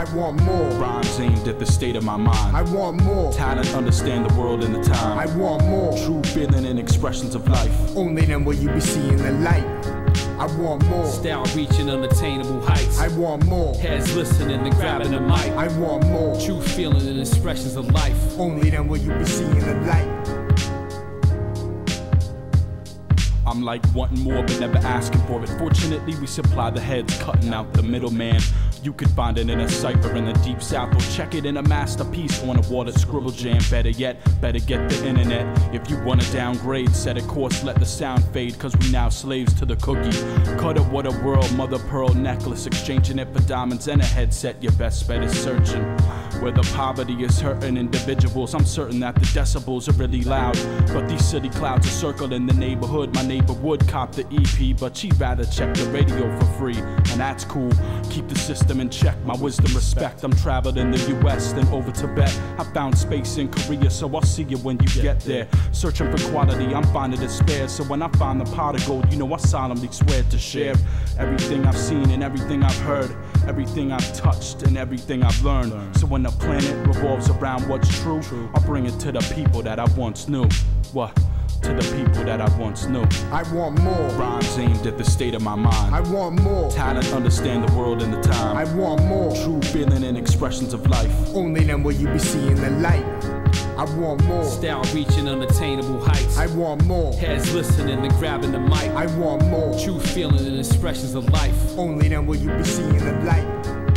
want more. Rhymes aimed at the state of my mind. I want more. Talent, understand the world and the time. I want more. True feeling and expressions of life. Only then will you be seeing the light. I want more. Style reaching unattainable heights. I want more. Heads listening and grabbing the mic. I want more. True feeling and expressions of life. Only then will you be seeing the light. I'm like wanting more but never asking for it. Fortunately we supply the heads, cutting out the middleman. You could find it in a cipher in the deep south, or check it in a masterpiece on a water scribble jam. Better yet, better get the internet. If you wanna downgrade, set a course, let the sound fade, cause we now slaves to the cookie. Cut up what a world, mother pearl necklace, exchanging it for diamonds and a headset. Your best bet is searching where the poverty is hurting individuals. I'm certain that the decibels are really loud, but these city clouds are circling the neighborhood. My neighbor would cop the EP, but she'd rather check the radio for free, and that's cool. Keep the system in check, my wisdom respect. I'm traveled in the US, then over Tibet. I found space in Korea, so I'll see you when you get there. Searching for quality, I'm finding despair. So when I find the pot of gold, you know I solemnly swear to share everything I've seen and everything I've heard, everything I've touched and everything I've learned. So when the planet revolves around what's true, I'll bring it to the people that I once knew. What? To the people that I once knew. I want more. Rhymes aimed at the state of my mind. I want more. Talent, understand the world and the time. I want more. True feeling and expressions of life. Only then will you be seeing the light. I want more. Style reaching unattainable heights. I want more. Heads listening and grabbing the mic. I want more. True feeling and expressions of life. Only then will you be seeing the light.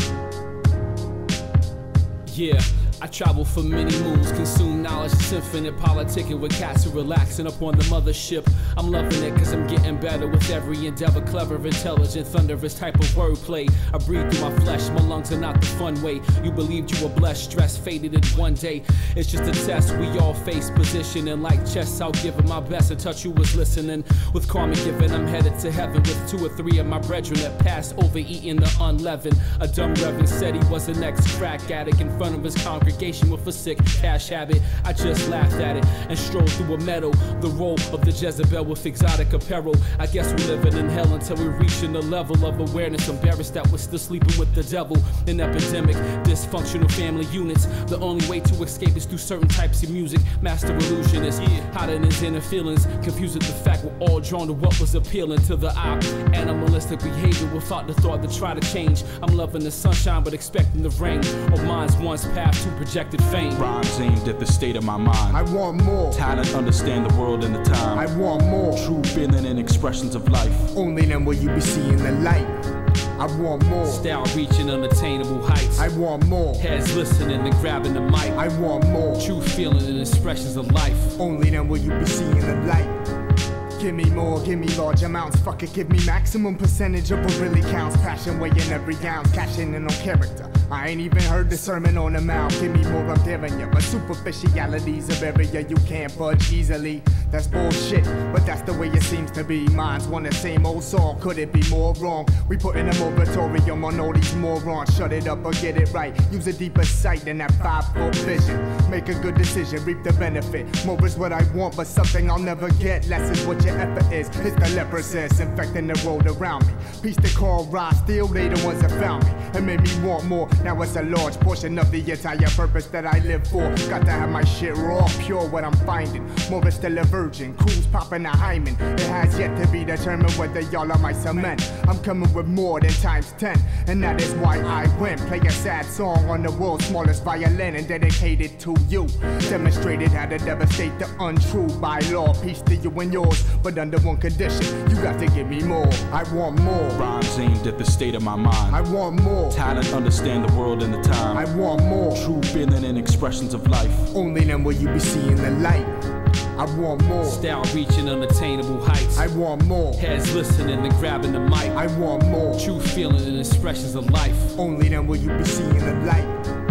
Yeah, I travel for many moons, consume knowledge, it's infinite, politicking with cats who relaxing up on the mothership. I'm loving it cause I'm getting better with every endeavor, clever, intelligent, thunderous type of wordplay. I breathe through my flesh, my lungs are not the fun way. You believed you were blessed, stress faded in one day. It's just a test we all face, positioning like chess. I'll give it my best, I touch you was listening. With karma given, I'm headed to heaven with 2 or 3 of my brethren that passed over eating the unleavened. A dumb reverend said he was an ex-crack addict in front of his congregation with a sick cash habit. I just laughed at it and strolled through a meadow. The role of the Jezebel with exotic apparel. I guess we're living in hell until we reach in the level of awareness. Embarrassed that we're still sleeping with the devil. An epidemic, dysfunctional family units. The only way to escape is through certain types of music. Master illusionist, hiding his inner feelings. Confused with the fact we're all drawn to what was appealing to the eye. Animalistic behavior without the thought to try to change. I'm loving the sunshine but expecting the rain. Or mine's once path to projected fame. Rhymes aimed at the state of my mind. I want more. Talent, understand the world and the time. I want more. True feeling and expressions of life. Only then will you be seeing the light. I want more. Style reaching unattainable heights. I want more. Heads listening and grabbing the mic. I want more. True feeling and expressions of life. Only then will you be seeing the light. Give me more, give me large amounts. Fuck it, give me maximum percentage of what really counts. Passion weighing every ounce, cashing in on character. I ain't even heard the sermon on the mount. Give me more, I'm giving you. But superficialities of area you can't budge easily. That's bullshit, but that's the way it seems to be. Minds want the same old song, could it be more wrong? We put in a moratorium on all these morons. Shut it up or get it right. Use a deeper sight than that 5-foot vision. Make a good decision, reap the benefit. More is what I want, but something I'll never get. Less is what your effort is. It's the leprosy infecting the road around me. Peace to call rise, still they the ones that found me and made me want more. Now it's a large portion of the entire purpose that I live for. Got to have my shit raw, pure what I'm finding. More is still a virgin, cruise popping a hymen. It has yet to be determined whether y'all are my cement. I'm coming with more than times 10, and that is why I win. Play a sad song on the world's smallest violin and dedicate it to you. Demonstrated how to devastate the untrue by law. Peace to you and yours, but under one condition, you got to give me more. I want more. Rhymes aimed at the state of my mind. I want more. Talent, understand the world and the time. I want more. True feeling and expressions of life. Only then will you be seeing the light. I want more. Style reaching unattainable heights. I want more. Heads listening and grabbing the mic. I want more. True feeling and expressions of life. Only then will you be seeing the light.